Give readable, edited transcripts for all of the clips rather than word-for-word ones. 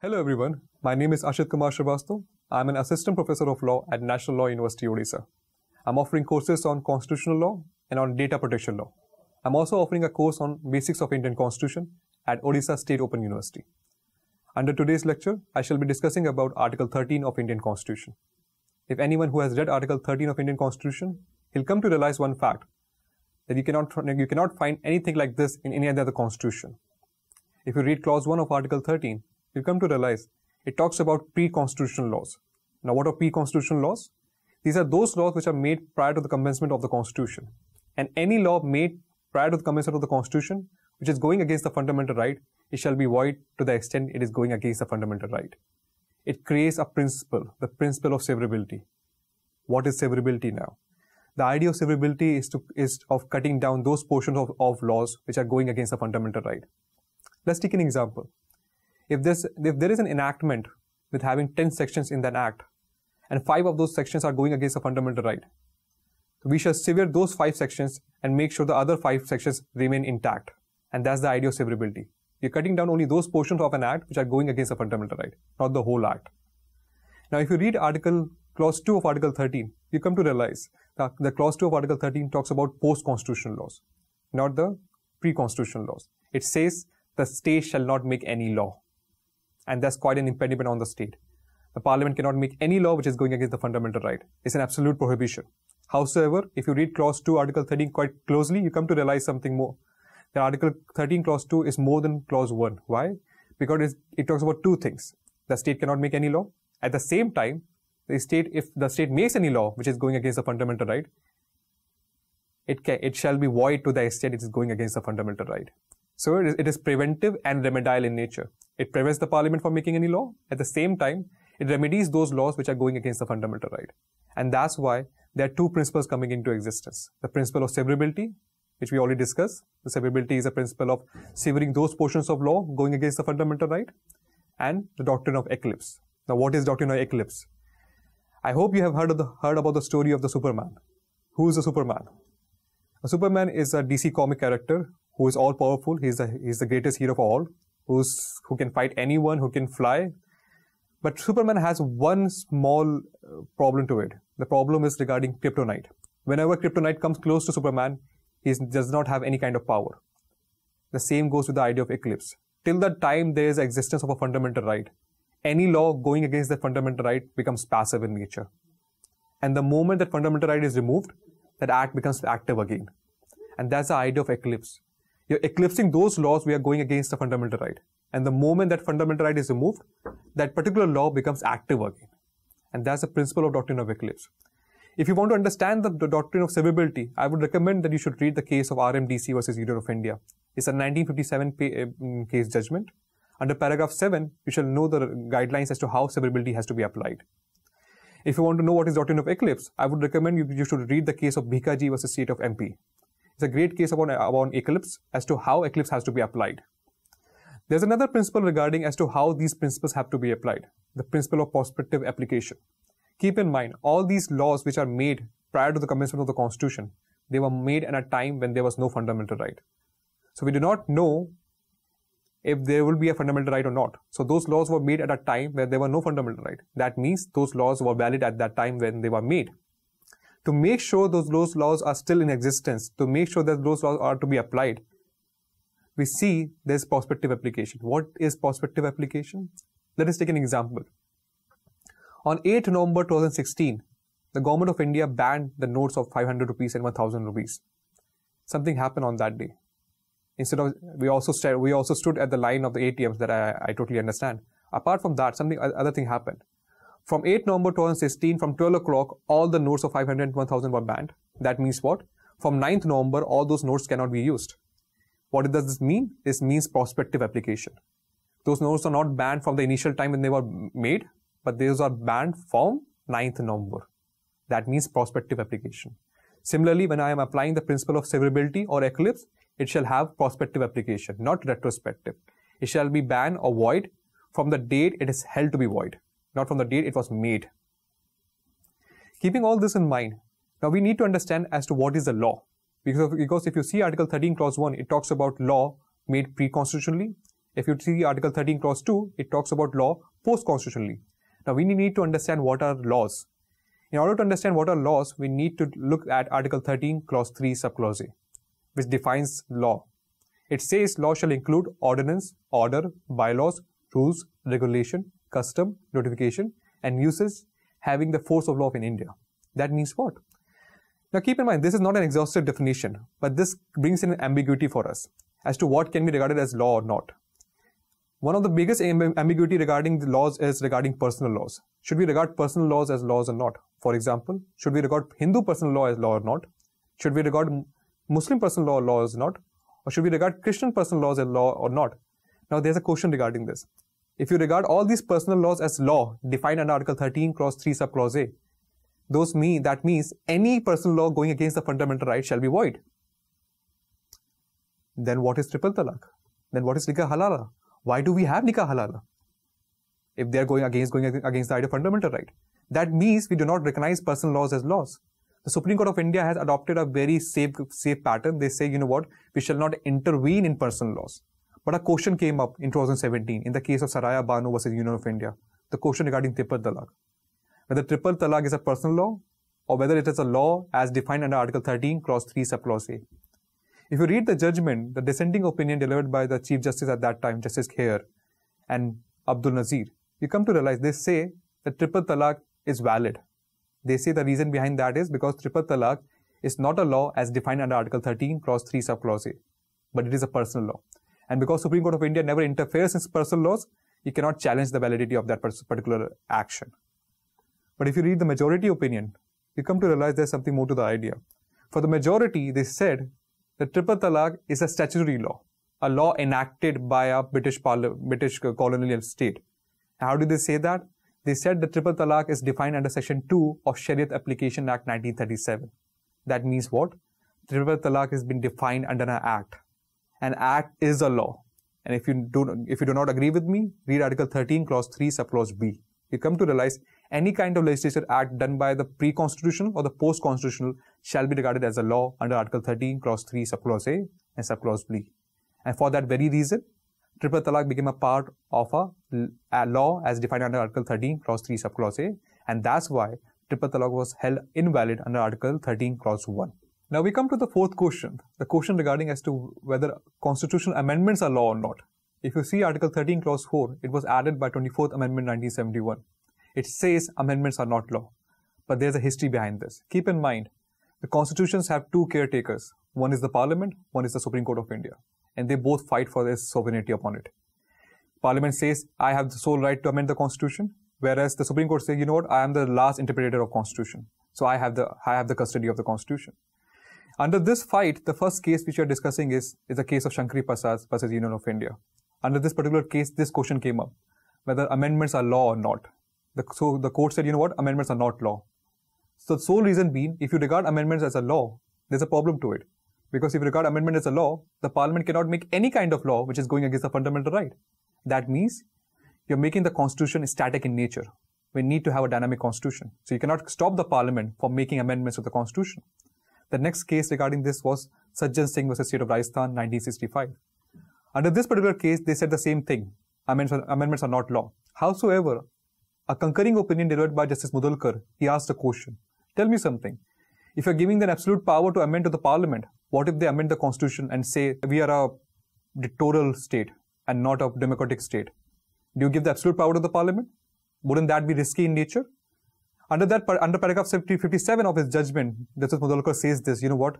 Hello everyone, my name is Ashit Kumar Shrivastava. I am an assistant professor of law at National Law University, Odisha. I am offering courses on constitutional law and on data protection law. I am also offering a course on basics of Indian Constitution at Odisha State Open University. Under today's lecture, I shall be discussing about Article 13 of Indian Constitution. If anyone who has read Article 13 of Indian Constitution, he'll come to realize one fact, that you cannot find anything like this in any other constitution. If you read clause 1 of Article 13, you'll come to realize it talks about pre-constitutional laws. Now, what are pre-constitutional laws? These are those laws which are made prior to the commencement of the Constitution. And any law made prior to the commencement of the Constitution, which is going against the fundamental right, it shall be void to the extent it is going against the fundamental right. It creates a principle, the principle of severability. What is severability now? The idea of severability is of cutting down those portions of laws which are going against the fundamental right. Let's take an example. If there is an enactment with having 10 sections in that act, and 5 of those sections are going against the fundamental right, we shall sever those 5 sections and make sure the other 5 sections remain intact. And that's the idea of severability. You're cutting down only those portions of an act which are going against the fundamental right, not the whole act. Now, if you read Clause 2 of Article 13, you come to realize that the Clause 2 of Article 13 talks about post-constitutional laws, not the pre-constitutional laws. It says the state shall not make any law. And that's quite an impediment on the state. The parliament cannot make any law which is going against the fundamental right. It's an absolute prohibition. Howsoever, if you read Clause 2, Article 13 quite closely, you come to realize something more. The Article 13, Clause 2 is more than Clause 1. Why? Because it talks about 2 things. The state cannot make any law. At the same time, if the state makes any law which is going against the fundamental right, it shall be void to the extent it is going against the fundamental right. So it is preventive and remedial in nature. It prevents the parliament from making any law. At the same time, it remedies those laws which are going against the fundamental right. And that's why there are 2 principles coming into existence. The principle of severability, which we already discussed. The severability is a principle of severing those portions of law going against the fundamental right. And the doctrine of eclipse. Now, what is doctrine of eclipse? I hope you have heard about the story of the Superman. Who is the Superman? A Superman is a DC comic character who is all powerful. He's the greatest hero of all, who can fight anyone, who can fly. But Superman has one small problem to it. The problem is regarding kryptonite. Whenever kryptonite comes close to Superman, he does not have any kind of power. The same goes with the idea of eclipse. Till the time there is existence of a fundamental right, any law going against the fundamental right becomes passive in nature. And the moment that fundamental right is removed, that act becomes active again. And that's the idea of eclipse. You're eclipsing those laws which are going against the fundamental right. And the moment that fundamental right is removed, that particular law becomes active again. And that's the principle of doctrine of eclipse. If you want to understand the doctrine of severability, I would recommend that you should read the case of RMDC versus Union of India. It's a 1957 case judgment. Under paragraph 7, you shall know the guidelines as to how severability has to be applied. If you want to know what is doctrine of eclipse, I would recommend you should read the case of Bhikaji versus State of MP. It's a great case about eclipse as to how eclipse has to be applied. There's another principle regarding as to how these principles have to be applied. The principle of prospective application. Keep in mind, all these laws which are made prior to the commencement of the Constitution, they were made at a time when there was no fundamental right. So we do not know if there will be a fundamental right or not. So those laws were made at a time where there were no fundamental right. That means those laws were valid at that time when they were made. To make sure those laws are still in existence, to make sure that those laws are to be applied, we see there's prospective application. What is prospective application? Let us take an example. On 8th November 2016, the government of India banned the notes of 500 rupees and 1000 rupees. Something happened on that day. Instead of, we also stood at the line of the ATMs. That I totally understand. Apart from that, other thing happened. From 8th November 2016, from 12 o'clock, all the notes of 500 and 1000 were banned. That means what? From 9th November, all those notes cannot be used. What does this mean? This means prospective application. Those notes are not banned from the initial time when they were made, but those are banned from 9th November. That means prospective application. Similarly, when I am applying the principle of severability or eclipse, it shall have prospective application, not retrospective. It shall be banned or void from the date it is held to be void, not from the date it was made. Keeping all this in mind, now we need to understand as to what is the law. Because if you see Article 13 Clause 1, it talks about law made pre-constitutionally If you see Article 13 Clause 2, it talks about law post-constitutionally. Now, we need to understand what are laws. In order to understand what are laws, we need to look at Article 13 Clause 3 subclause A, which defines law. It says law shall include ordinance, order, bylaws, rules, regulation, custom, notification, and uses having the force of law in India. That means what? Now keep in mind, this is not an exhaustive definition, but this brings in an ambiguity for us as to what can be regarded as law or not. One of the biggest ambiguity regarding the laws is regarding personal laws. Should we regard personal laws as laws or not? For example, should we regard Hindu personal law as law or not? Should we regard Muslim personal law as not? Or should we regard Christian personal laws as law or not? Now there's a question regarding this. If you regard all these personal laws as law defined under Article 13 Clause 3 subclause A, that means any personal law going against the fundamental right shall be void. Then what is triple talaq? Then what is nikah halala? Why do we have nikah halala? If they are going against the idea of fundamental right. That means we do not recognize personal laws as laws. The Supreme Court of India has adopted a very safe pattern. They say, you know what, we shall not intervene in personal laws. But a question came up in 2017 in the case of Saraya Banu versus Union of India. The question regarding triple talaq. Whether triple talaq is a personal law or whether it is a law as defined under Article 13 Clause 3 subclause A. If you read the judgment, the dissenting opinion delivered by the Chief Justice at that time, Justice Khair and Abdul Nazir, you come to realize they say that triple talaq is valid. They say the reason behind that is because triple talaq is not a law as defined under Article 13 Clause 3 subclause A, but it is a personal law. And because Supreme Court of India never interferes in personal laws, you cannot challenge the validity of that particular action. But if you read the majority opinion, you come to realize there's something more to the idea. For the majority, they said that triple talaq is a statutory law, a law enacted by a British colonial state. How did they say that? They said that triple talaq is defined under Section 2 of Shariat Application Act 1937. That means what? Triple talaq has been defined under an act. An act is a law. And if you do not agree with me, read Article 13 Clause 3 subclause B. You come to realize any kind of legislative act done by the pre-constitutional or the post-constitutional shall be regarded as a law under Article 13 Clause 3 subclause A and subclause B. And for that very reason, triple talaq became a part of a law as defined under Article 13 Clause 3 subclause A, and that's why triple talaq was held invalid under Article 13 Clause 1. Now we come to the fourth question, the question regarding as to whether constitutional amendments are law or not. If you see Article 13 Clause 4, it was added by 24th Amendment 1971. It says amendments are not law, but there's a history behind this. Keep in mind, the constitutions have two caretakers. One is the Parliament, one is the Supreme Court of India, and they both fight for their sovereignty upon it. Parliament says, I have the sole right to amend the constitution, whereas the Supreme Court says, you know what, I am the last interpreter of constitution, so I have the custody of the constitution. Under this fight, the first case which we are discussing is the case of Shankari Prasad versus Union of India. Under this particular case, this question came up, whether amendments are law or not. So the court said, you know what, amendments are not law. So the sole reason being, if you regard amendments as a law, there's a problem to it. Because if you regard amendment as a law, the Parliament cannot make any kind of law which is going against the fundamental right. That means you're making the constitution static in nature. We need to have a dynamic constitution. So you cannot stop the Parliament from making amendments of the constitution. The next case regarding this was Sajjan Singh versus State of Rajasthan, 1965. Under this particular case, they said the same thing. Amendments are not law. Howsoever, a concurring opinion delivered by Justice Mudalkar, he asked a question. Tell me something. If you're giving them absolute power to amend to the Parliament, what if they amend the constitution and say we are a dictatorial state and not a democratic state? Do you give the absolute power to the Parliament? Wouldn't that be risky in nature? Under paragraph 57 of his judgment, Justice Mudalkar says this, you know what?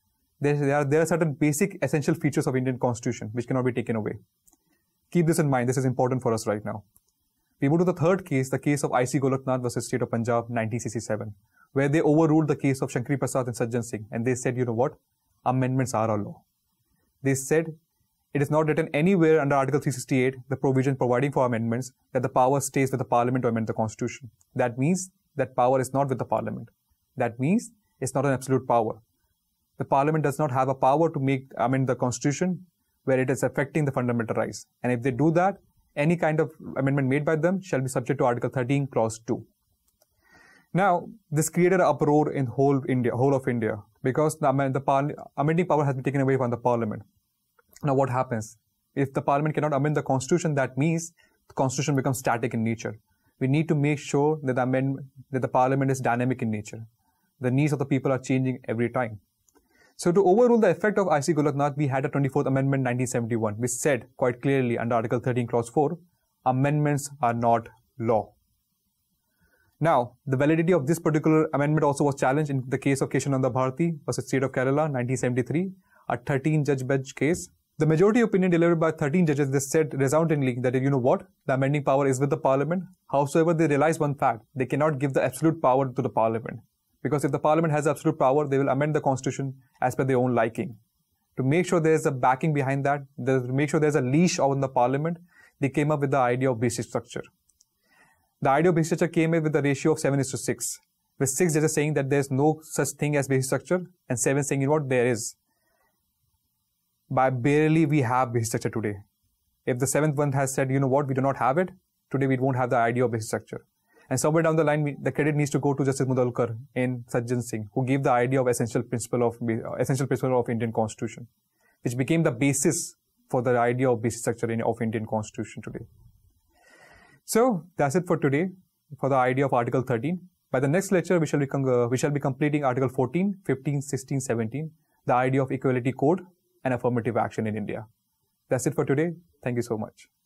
There are certain basic essential features of Indian constitution which cannot be taken away. Keep this in mind. This is important for us right now. We move to the third case, the case of I.C. Golaknath versus State of Punjab, 1967, where they overruled the case of Shankari Prasad and Sajjan Singh, and they said, you know what? Amendments are a law. They said it is not written anywhere under Article 368, the provision providing for amendments, that the power stays with the Parliament to amend the constitution. That means that power is not with the Parliament. That means it's not an absolute power. The Parliament does not have a power to amend the constitution where it is affecting the fundamental rights. And if they do that, any kind of amendment made by them shall be subject to Article 13, Clause 2. Now, this created an uproar in whole of India, because the amending power has been taken away from the Parliament. Now, what happens? If the parliament cannot amend the constitution, that means the constitution becomes static in nature. We need to make sure that the parliament is dynamic in nature. The needs of the people are changing every time. So to overrule the effect of IC Golnath, we had a 24th Amendment 1971, which said quite clearly under Article 13, Clause 4, amendments are not law. Now, the validity of this particular amendment also was challenged in the case of Keshananda Bharati versus State of Kerala, 1973, a 13-judge bench case. The majority opinion delivered by 13 judges, they said resoundingly that, you know what, the amending power is with the parliament. However, they realized one fact, they cannot give the absolute power to the parliament. Because if the parliament has absolute power, they will amend the constitution as per their own liking. To make sure there's a backing behind that, to make sure there's a leash on the parliament, they came up with the idea of basic structure. The idea of basic structure came in with a ratio of 7:6, with 6 judges saying that there's no such thing as basic structure, and 7 saying, you know what, there is. By barely we have basic structure today. If the 7th one has said, you know what, we do not have it, today we won't have the idea of basic structure. And somewhere down the line, the credit needs to go to Justice Mudalkar in Sajjan Singh, who gave the idea of essential principle of Indian Constitution, which became the basis for the idea of basic structure of Indian Constitution today. So that's it for today for the idea of Article 13. By the next lecture, we shall be completing Article 14, 15, 16, 17, the idea of equality code and affirmative action in India. That's it for today. Thank you so much.